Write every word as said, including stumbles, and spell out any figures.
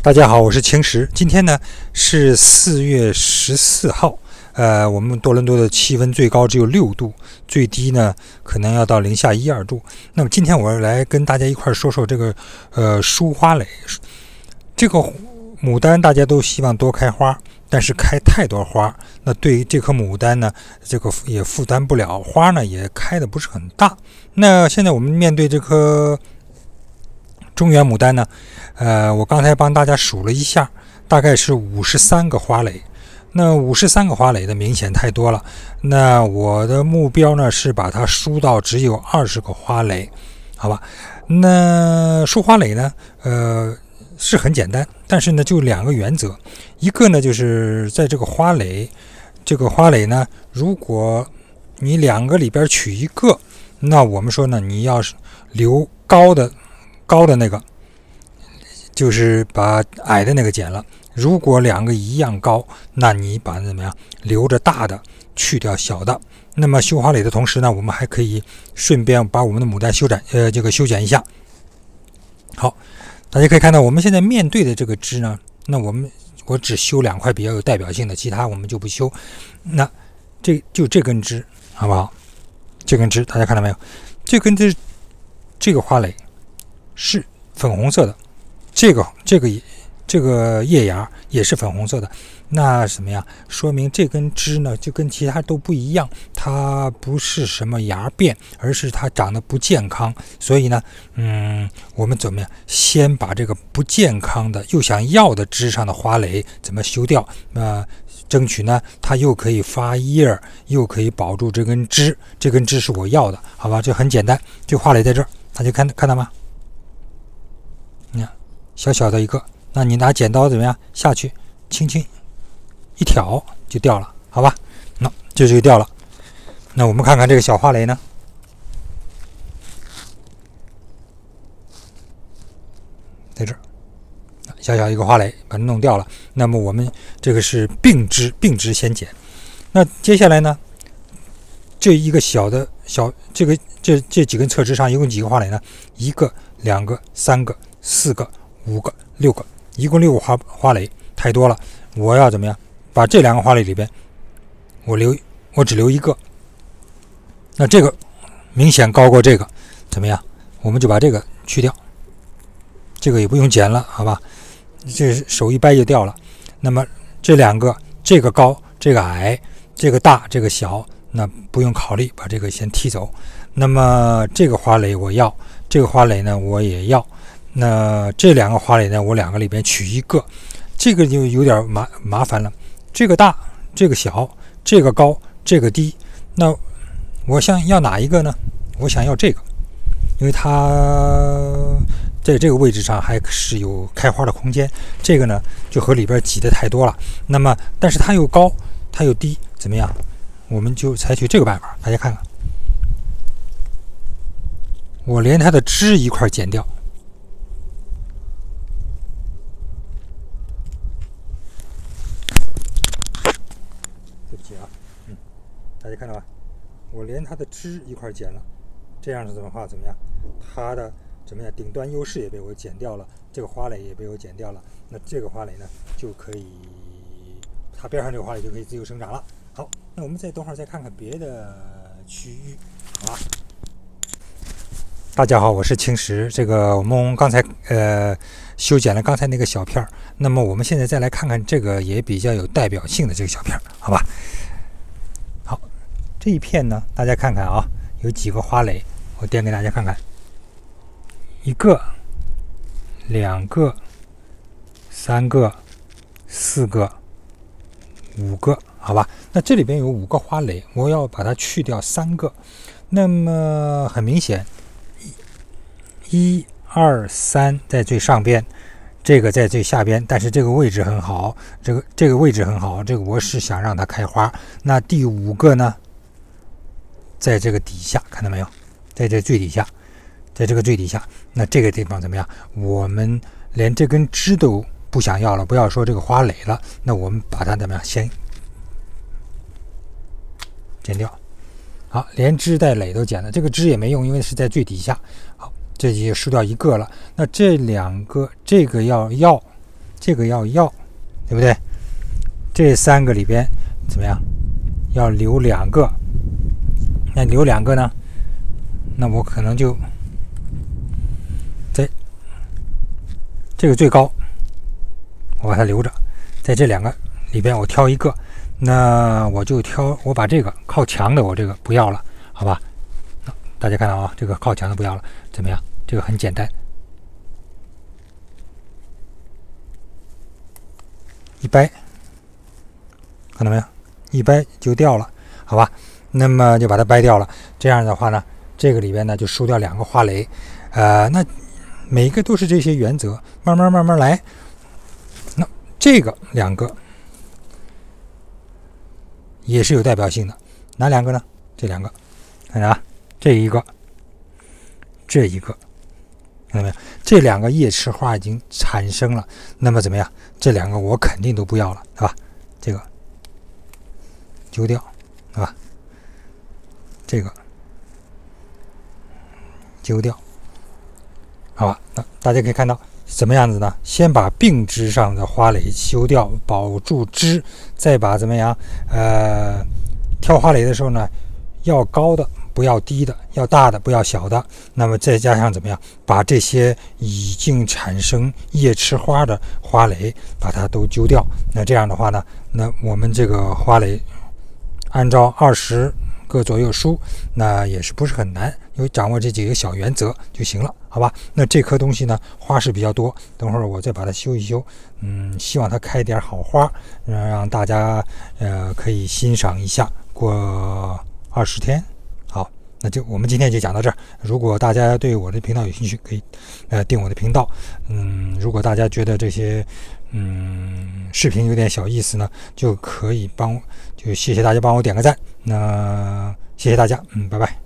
大家好，我是晴石。今天呢是四月十四号，呃，我们多伦多的气温最高只有六度，最低呢可能要到零下一二度。那么今天我来跟大家一块说说这个呃疏花蕾。这个牡丹大家都希望多开花，但是开太多花，那对于这棵牡丹呢，这个也负担不了，花呢也开的不是很大。那现在我们面对这棵中原牡丹呢，呃，我刚才帮大家数了一下，大概是五十三个花蕾。那五十三个花蕾的明显太多了。那我的目标呢是把它疏到只有二十个花蕾，好吧？那疏花蕾呢，呃，是很简单，但是呢就两个原则，一个呢就是在这个花蕾，这个花蕾呢，如果你两个里边取一个，那我们说呢，你要是留高的。高的那个就是把矮的那个剪了，如果两个一样高，那你把怎么样留着大的，去掉小的。那么修花蕾的同时呢，我们还可以顺便把我们的牡丹修剪呃这个修剪一下。好，大家可以看到我们现在面对的这个枝呢，那我们我只修两块比较有代表性的，其他我们就不修。那这就这根枝好不好？这根枝大家看到没有？这根枝这个花蕾是粉红色的，这个这个这个叶芽也是粉红色的，那什么呀？说明这根枝呢就跟其他都不一样，它不是什么芽变，而是它长得不健康。所以呢，嗯，我们怎么样？先把这个不健康的又想要的枝上的花蕾怎么修掉？呃，争取呢它又可以发叶，又可以保住这根枝，这根枝是我要的，好吧？这很简单，这花蕾在这儿，大家看看到吗？小小的一个，那你拿剪刀怎么样下去，轻轻一挑就掉了，好吧？那这就掉了。那我们看看这个小花蕾呢，在这儿，小小一个花蕾把它弄掉了。那么我们这个是并枝，并枝先剪。那接下来呢，这一个小的小这个这这几根侧枝上一共几个花蕾呢？一个、两个、三个、四个。五个、六个，一共六个花花蕾，太多了。我要怎么样？把这两个花蕾里边，我留，我只留一个。那这个明显高过这个，怎么样？我们就把这个去掉。这个也不用剪了，好吧？这手一掰就掉了。那么这两个，这个高，这个矮，这个大，这个小，那不用考虑，把这个先踢走。那么这个花蕾我要，这个花蕾呢我也要。那这两个花蕾呢，我两个里边取一个，这个就有点麻麻烦了。这个大，这个小，这个高，这个低。那我想要哪一个呢？我想要这个，因为它在这个位置上还是有开花的空间。这个呢，就和里边挤得太多了。那么，但是它又高，它又低，怎么样？我们就采取这个办法。大家看看，我连它的枝一块剪掉。对不起啊，嗯，大家看到吧？我连它的枝一块剪了，这样子的话怎么样？它的怎么样？顶端优势也被我剪掉了，这个花蕾也被我剪掉了。那这个花蕾呢，就可以，它边上这个花蕾就可以自由生长了。好，那我们再等会儿再看看别的区域，好吧？大家好，我是青石。这个我们刚才呃修剪了刚才那个小片儿，那么我们现在再来看看这个也比较有代表性的这个小片儿，好吧？好，这一片呢，大家看看啊，有几个花蕾，我点给大家看看，一个、两个、三个、四个、五个，好吧？那这里边有五个花蕾，我要把它去掉三个，那么很明显。一二三在最上边，这个在最下边，但是这个位置很好，这个这个位置很好，这个我是想让它开花。那第五个呢，在这个底下，看到没有？在这最底下，在这个最底下，那这个地方怎么样？我们连这根枝都不想要了，不要说这个花蕾了，那我们把它怎么样？先剪掉。好，连枝带蕾都剪了，这个枝也没用，因为是在最底下。好。这就输掉一个了，那这两个这个要要这个要要，对不对？这三个里边怎么样？要留两个，那留两个呢？那我可能就在这个最高，我把它留着，在这两个里边我挑一个，那我就挑我把这个靠墙的我这个不要了，好吧？大家看到啊，这个靠墙的不要了，怎么样？这个很简单，一掰，看到没有？一掰就掉了，好吧？那么就把它掰掉了。这样的话呢，这个里边呢就输掉两个花蕾，呃，那每一个都是这些原则，慢慢慢慢来。那这个两个也是有代表性的，哪两个呢？这两个，看着啊，这一个，这一个，看到没有？这两个叶池花已经产生了，那么怎么样？这两个我肯定都不要了，对吧？这个丢掉，对吧？这个丢掉，好吧？那大家可以看到什么样子呢？先把病枝上的花蕾修掉，保住枝，再把怎么样？呃，挑花蕾的时候呢，要高的不要低的，要大的不要小的。那么再加上怎么样？把这些已经产生叶池花的花蕾，把它都揪掉。那这样的话呢，那我们这个花蕾按照二十个左右梳，那也是不是很难，因为掌握这几个小原则就行了，好吧？那这棵东西呢，花是比较多，等会儿我再把它修一修，嗯，希望它开点好花，让大家呃可以欣赏一下。过二十天，好，那就我们今天就讲到这儿。如果大家对我的频道有兴趣，可以呃订我的频道。嗯，如果大家觉得这些嗯视频有点小意思呢，就可以帮就谢谢大家帮我点个赞。那谢谢大家，嗯，拜拜。